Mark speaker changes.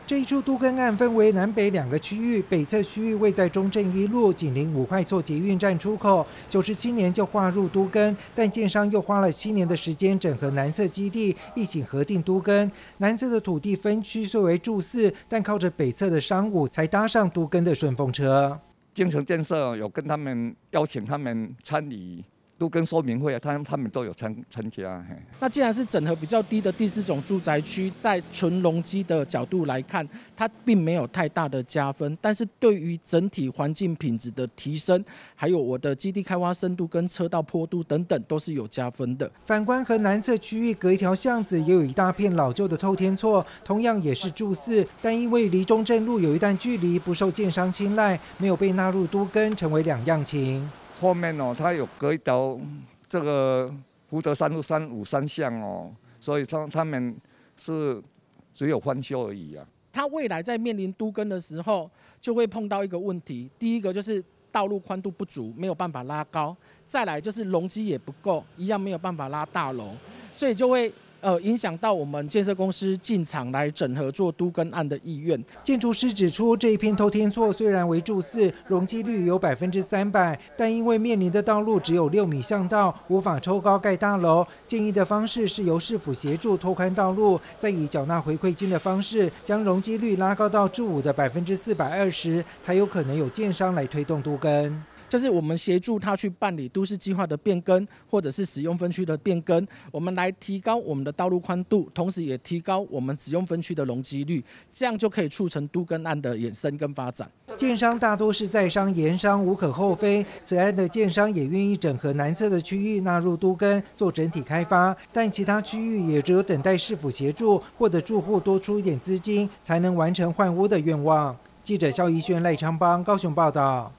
Speaker 1: 这一处都更案分为南北2个区域，北侧区域位在中正一路，紧邻5块厝捷运站出口，97年就划入都更，但建商又花了7年的时间整合南侧基地，一起核定都更。南侧的土地分区虽为住4，但靠着北侧的商务才搭上都更的顺风车。
Speaker 2: 精城建设有跟他们邀请他们参与都更说明会，他们都有参加。
Speaker 3: 那既然是整合比较低的第4种住宅区，在纯容积的角度来看，它并没有太大的加分，但是对于整体环境品质的提升，还有我的基地开发深度跟车道坡度等等，都是有加分的。
Speaker 1: 反观和南侧区域隔一条巷子，也有一大片老旧的透天厝，同样也是住4，但因为离中正路有一段距离，不受建商青睐，没有被纳入都更，成为2样情。
Speaker 2: 后面它有隔一条这个福德山路353巷所以他们是只有翻修而已啊。
Speaker 3: 它未来在面临都更的时候，就会碰到一个问题，第一个就是道路宽度不足，没有办法拉高；再来就是容积也不够，一样没有办法拉大楼，所以就会影响到我们建设公司进场来整合做都更案的意愿。
Speaker 1: 建筑师指出，这一片透天厝虽然为住4，容积率有300%，但因为面临的道路只有6米巷道，无法抽高盖大楼。建议的方式是由市府协助拓宽道路，再以缴纳回馈金的方式，将容积率拉高到住5的420%，才有可能有建商来推动都更。
Speaker 3: 就是我们协助他去办理都市计划的变更，或者是使用分区的变更，我们来提高我们的道路宽度，同时也提高我们使用分区的容积率，这样就可以促成都更案的衍生跟发展。
Speaker 1: 建商大多是在商言商，无可厚非。此案的建商也愿意整合南侧的区域纳入都更，做整体开发，但其他区域也只有等待市府协助，或者住户多出一点资金，才能完成换屋的愿望。记者肖怡轩、赖昌邦高雄报道。